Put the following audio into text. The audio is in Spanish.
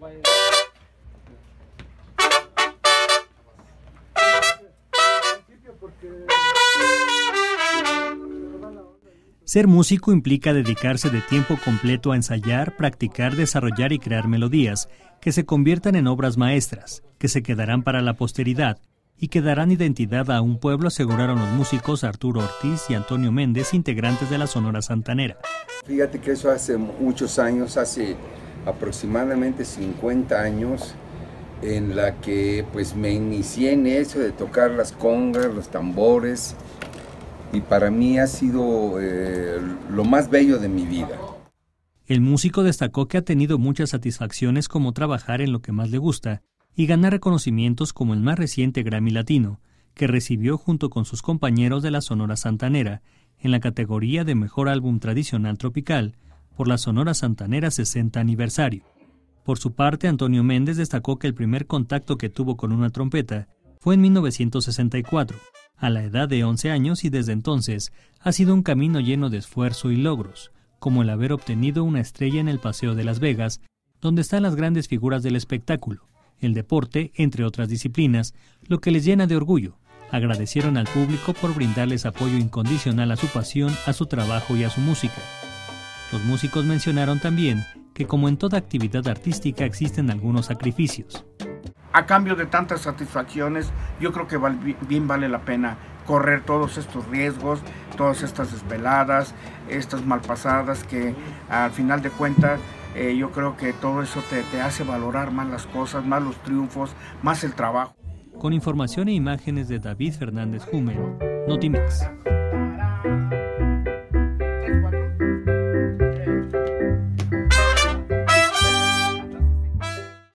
Ser músico implica dedicarse de tiempo completo a ensayar, practicar, desarrollar y crear melodías que se conviertan en obras maestras, que se quedarán para la posteridad y que darán identidad a un pueblo, aseguraron los músicos Arturo Ortiz y Antonio Méndez, integrantes de la Sonora Santanera. Fíjate que eso hace muchos años, hace aproximadamente 50 años, en la que pues me inicié en eso de tocar las congas, los tambores, y para mí ha sido lo más bello de mi vida. El músico destacó que ha tenido muchas satisfacciones, como trabajar en lo que más le gusta y ganar reconocimientos como el más reciente Grammy Latino, que recibió junto con sus compañeros de la Sonora Santanera en la categoría de Mejor Álbum Tradicional Tropical por la Sonora Santanera 60 aniversario. Por su parte, Antonio Méndez destacó que el primer contacto que tuvo con una trompeta fue en 1964, a la edad de 11 años, y desde entonces ha sido un camino lleno de esfuerzo y logros, como el haber obtenido una estrella en el Paseo de Las Vegas, donde están las grandes figuras del espectáculo, el deporte, entre otras disciplinas, lo que les llena de orgullo. Agradecieron al público por brindarles apoyo incondicional a su pasión, a su trabajo y a su música. Los músicos mencionaron también que, como en toda actividad artística, existen algunos sacrificios. A cambio de tantas satisfacciones, yo creo que bien vale la pena correr todos estos riesgos, todas estas desveladas, estas malpasadas, que al final de cuentas yo creo que todo eso te hace valorar más las cosas, más los triunfos, más el trabajo. Con información e imágenes de David Fernández Júmero, Notimex.